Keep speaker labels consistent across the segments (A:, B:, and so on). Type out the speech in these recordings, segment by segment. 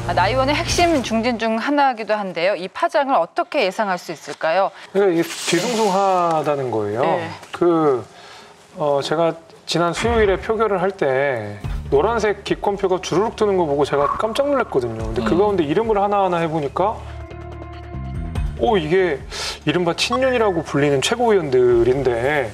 A: 나 의원의 핵심 중진 중 하나이기도 한데요. 이 파장을 어떻게 예상할 수 있을까요?
B: 그러니까 이게 뒤숭숭하다는 거예요.
A: 네.
B: 제가 지난 수요일에 표결을 할 때 노란색 기권표가 주르륵 뜨는 거 보고 제가 깜짝 놀랐거든요. 근데 그 가운데 이름을 하나하나 해보니까 이게 이른바 친윤이라고 불리는 최고위원들인데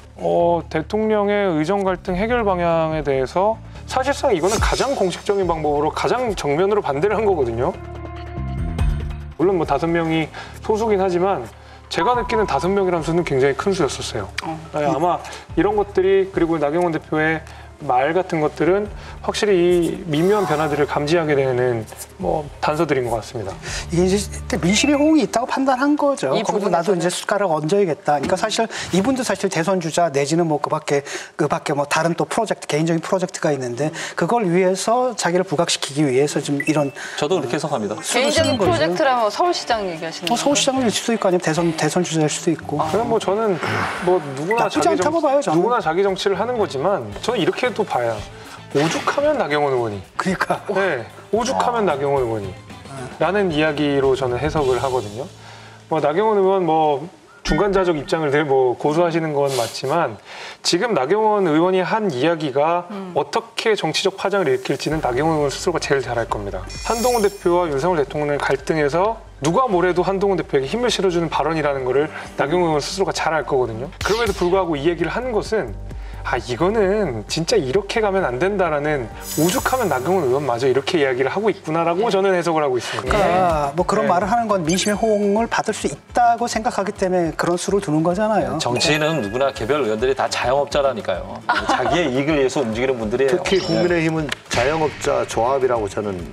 B: 대통령의 의정 갈등 해결 방향에 대해서 사실상 이거는 가장 공식적인 방법으로 가장 정면으로 반대를 한 거거든요. 물론 뭐 5명이 소수긴 하지만 제가 느끼는 5명이라는 수는 굉장히 큰 수였었어요. 아마 이런 것들이 그리고 나경원 대표의 말 같은 것들은 확실히 이 미묘한 변화들을 감지하게 되는 단서들인 것 같습니다.
C: 이게 이제 민심의 호응이 있다고 판단한 거죠. 거기서 나도 이제 숟가락 얹어야겠다. 그러니까 사실 이분도 사실 대선 주자 내지는 뭐 그밖에 뭐 다른 또 프로젝트 개인적인 프로젝트가 있는데 그걸 위해서 자기를 부각시키기 위해서 좀 이런
D: 저도 그렇게 해석합니다.
A: 개인적인 프로젝트라면 서울시장 얘기하시는 거예요?
C: 서울시장일 수도 있고 아니면 대선 주자일 수도 있고.
B: 그럼 저는 누구나 자기 정치를 하는 거지만 저는 이렇게 또 봐야 오죽하면 나경원 의원이.
C: 그러니까.
B: 네, 오죽하면 나경원 의원이. 라는 이야기로 저는 해석을 하거든요. 나경원 의원 중간자적 입장을 늘 고수하시는 건 맞지만 지금 나경원 의원이 한 이야기가 어떻게 정치적 파장을 일으킬지는 나경원 의원 스스로가 제일 잘 알 겁니다. 한동훈 대표와 윤석열 대통령의 갈등에서 누가 뭐래도 한동훈 대표에게 힘을 실어주는 발언이라는 거를 나경원 의원 스스로가 잘 알 거거든요. 그럼에도 불구하고 이 얘기를 하는 것은 이거는 진짜 이렇게 가면 안 된다라는 오죽하면 나경원 의원마저 이렇게 이야기를 하고 있구나라고 저는 해석을 하고 있습니다.
C: 그러니까 그런 말을 하는 건 민심의 호응을 받을 수 있다고 생각하기 때문에 그런 수를 두는 거잖아요.
D: 정치인은 누구나 개별 의원들이 다 자영업자라니까요. 자기의 이익을 위해서 움직이는 분들이에요.
E: 특히 국민의힘은 자영업자 조합이라고 저는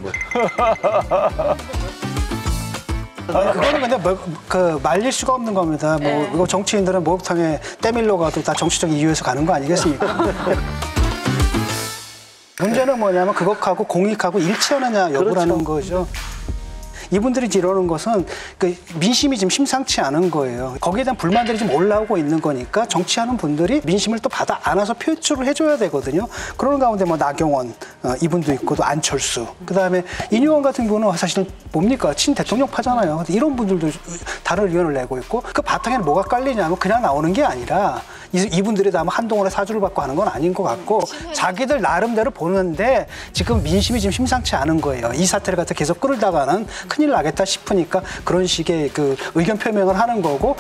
C: 그거는 근데 말릴 수가 없는 겁니다. 이거 정치인들은 목욕탕에 때밀러 가도 다 정치적인 이유에서 가는 거 아니겠습니까? 문제는 뭐냐면 그것하고 공익하고 일치하느냐 여부라는 거죠. 이분들이 이러는 것은 민심이 지금 심상치 않은 거예요. 거기에 대한 불만들이 지금 올라오고 있는 거니까 정치하는 분들이 민심을 또 받아 안아서 표출을 해줘야 되거든요. 그러는 가운데 나경원 이분도 있고 또 안철수 그다음에 이뇨원 같은 분은 사실 뭡니까 친대통령파잖아요. 이런 분들도 다른 의견을 내고 있고 그 바탕에는 뭐가 깔리냐면 그냥 나오는 게 아니라 이분들이 다 한동훈의 사주를 받고 하는 건 아닌 것 같고 자기들 나름대로 보는데 지금 민심이 지금 심상치 않은 거예요. 이 사태를 갖다 계속 끌다가는 큰일 나겠다 싶으니까 그런 식의 의견 표명을 하는 거고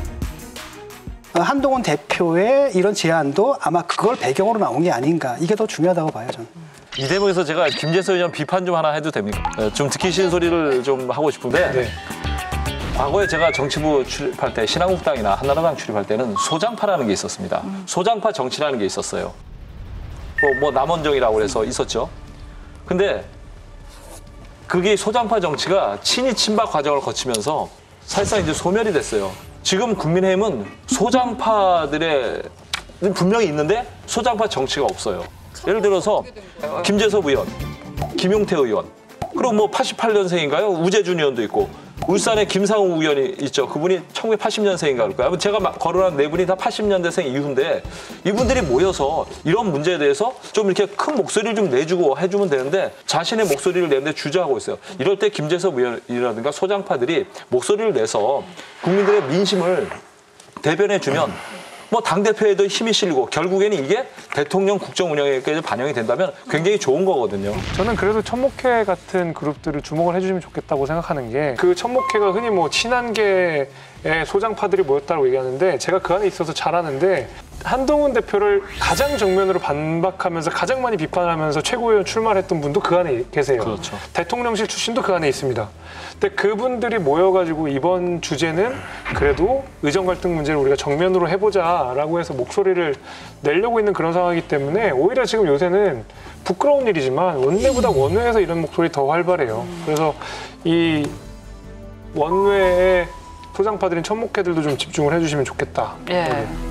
C: 한동훈 대표의 이런 제안도 아마 그걸 배경으로 나온 게 아닌가 이게 더 중요하다고 봐요 저는.
D: 이 대목에서 제가 김재선 의원 비판 좀 하나 해도 됩니까? 좀 듣기 싫은 소리를 좀 하고 싶은데
B: 네.
D: 과거에 제가 정치부 출입할 때 신한국당이나 한나라당 출입할 때는 소장파라는 게 있었습니다. 소장파 정치라는 게 있었어요. 남원정이라고 해서 있었죠. 근데 그게 소장파 정치가 친이 친박 과정을 거치면서 사실상 이제 소멸이 됐어요. 지금 국민의힘은 소장파들의 분명히 있는데 소장파 정치가 없어요. 예를 들어서 김재섭 의원, 김용태 의원, 그리고 88년생인가요? 우재준 의원도 있고 울산에 김상우 의원이 있죠. 그분이 1980년생인가 그럴 거예요. 제가 거론한 4분이 다 80년대생 이후인데 이분들이 모여서 이런 문제에 대해서 좀 이렇게 큰 목소리를 좀 내주고 해주면 되는데 자신의 목소리를 내는데 주저하고 있어요. 이럴 때 김재섭 의원이라든가 소장파들이 목소리를 내서 국민들의 민심을 대변해주면 당대표에도 힘이 실리고 결국에는 이게 대통령 국정 운영에까지 반영이 된다면 굉장히 좋은 거거든요.
B: 저는 그래도 천목회 같은 그룹들을 주목을 해주시면 좋겠다고 생각하는 게 그 천목회가 흔히 친한계의 소장파들이 모였다고 얘기하는데 제가 그 안에 있어서 잘 아는데 한동훈 대표를 가장 정면으로 반박하면서 가장 많이 비판하면서 최고위원 출마를 했던 분도 그 안에 계세요.
D: 그렇죠.
B: 대통령실 출신도 그 안에 있습니다. 근데 그분들이 모여가지고 이번 주제는 그래도 의정 갈등 문제를 우리가 정면으로 해보자라고 해서 목소리를 내려고 있는 그런 상황이기 때문에 오히려 지금 요새는 부끄러운 일이지만 원내보다 원외에서 이런 목소리 더 활발해요. 그래서 이 원외의 소장파들인 천목회들도 좀 집중을 해주시면 좋겠다.
A: 예.